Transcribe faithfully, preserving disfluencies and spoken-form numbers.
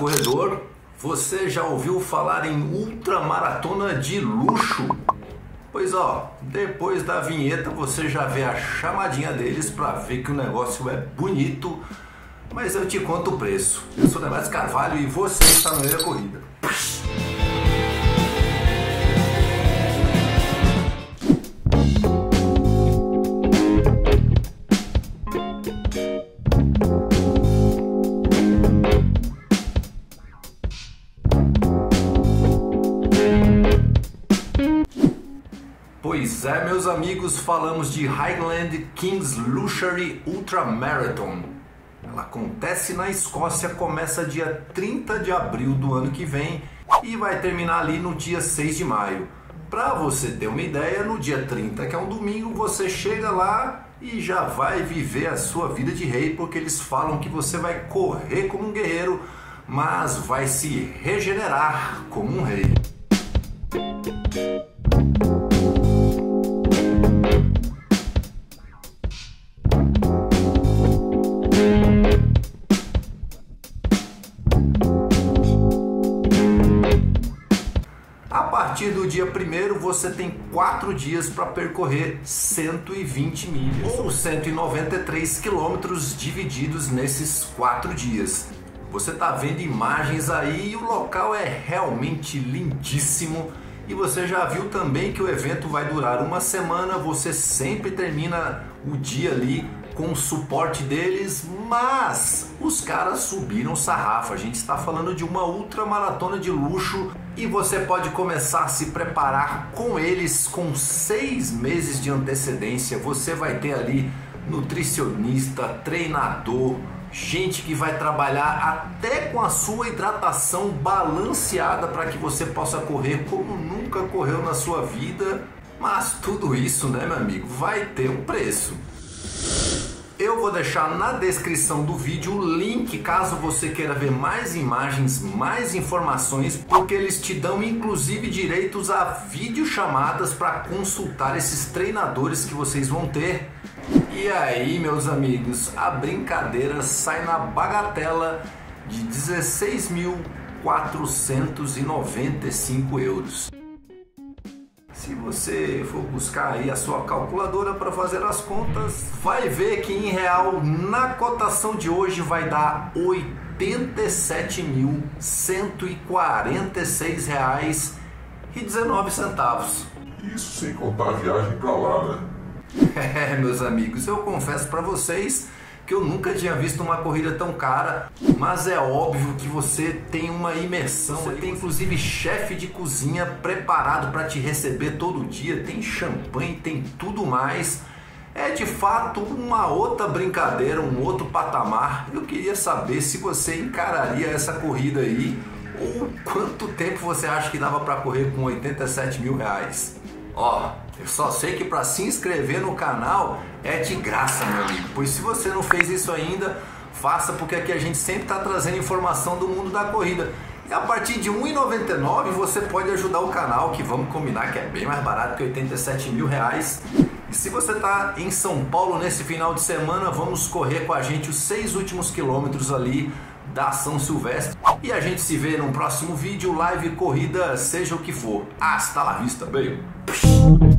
corredor, você já ouviu falar em ultramaratona de luxo? Pois ó, depois da vinheta você já vê a chamadinha deles para ver que o negócio é bonito, mas eu te conto o preço. Eu sou Demetrios Carvalho e você está no meio da corrida. Pois é, meus amigos, falamos de Highland Kings Luxury Ultra Marathon. Ela acontece na Escócia, começa dia trinta de abril do ano que vem e vai terminar ali no dia seis de maio. Para você ter uma ideia, no dia trinta, que é um domingo, você chega lá e já vai viver a sua vida de rei, porque eles falam que você vai correr como um guerreiro, mas vai se regenerar como um rei. A partir do dia primeiro você tem quatro dias para percorrer cento e vinte milhas, ou cento e noventa e três quilômetros divididos nesses quatro dias. Você está vendo imagens aí e o local é realmente lindíssimo. E você já viu também que o evento vai durar uma semana, você sempre termina o dia ali com o suporte deles, mas os caras subiram sarrafo. A gente está falando de uma ultramaratona de luxo e você pode começar a se preparar com eles com seis meses de antecedência. Você vai ter ali nutricionista, treinador, gente que vai trabalhar até com a sua hidratação balanceada para que você possa correr como nunca correu na sua vida. Mas tudo isso, né, meu amigo, vai ter um preço. Eu vou deixar na descrição do vídeo o link caso você queira ver mais imagens, mais informações, porque eles te dão inclusive direitos a videochamadas para consultar esses treinadores que vocês vão ter. E aí, meus amigos, a brincadeira sai na bagatela de dezesseis mil quatrocentos e noventa e cinco euros. Se você for buscar aí a sua calculadora para fazer as contas, vai ver que em real, na cotação de hoje, vai dar oitenta e sete mil cento e quarenta e seis reais e dezenove centavos. Isso sem contar a viagem para lá, né? É, meus amigos, eu confesso para vocês que eu nunca tinha visto uma corrida tão cara, mas é óbvio que você tem uma imersão, você tem inclusive chefe de cozinha preparado para te receber todo dia, tem champanhe, tem tudo mais. É de fato uma outra brincadeira, um outro patamar. Eu queria saber se você encararia essa corrida aí, ou quanto tempo você acha que dava para correr com oitenta e sete mil reais. Ó, eu só sei que para se inscrever no canal é de graça, meu amigo. Pois se você não fez isso ainda, faça, porque aqui a gente sempre está trazendo informação do mundo da corrida. E a partir de um real e noventa e nove centavos você pode ajudar o canal, que vamos combinar que é bem mais barato que oitenta e sete mil reais. E se você está em São Paulo nesse final de semana, vamos correr com a gente os seis últimos quilômetros ali da São Silvestre. E a gente se vê no próximo vídeo, live, corrida, seja o que for. Hasta la vista, beijo!